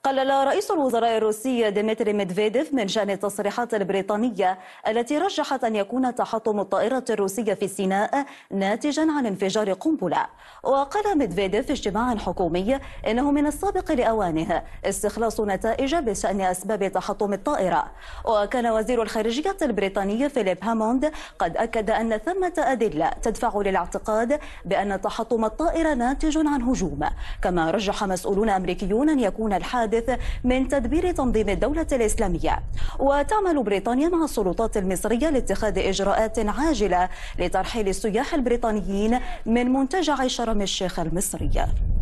قلل رئيس الوزراء الروسي ديمتري ميدفيديف من شأن التصريحات البريطانية التي رجحت أن يكون تحطم الطائرة الروسية في سيناء ناتجا عن انفجار قنبلة. وقال ميدفيديف في اجتماع حكومي إنه من السابق لأوانه استخلاص نتائج بشأن أسباب تحطم الطائرة. وكان وزير الخارجية البريطاني فيليب هاموند قد أكد أن ثمة أدلة تدفع للاعتقاد بأن تحطم الطائرة ناتج عن هجوم. كما رجح مسؤولون أمريكيون أن يكون الحادث من تدبير تنظيم الدولة الإسلامية. وتعمل بريطانيا مع السلطات المصرية لاتخاذ إجراءات عاجلة لترحيل السياح البريطانيين من منتجع شرم الشيخ المصري.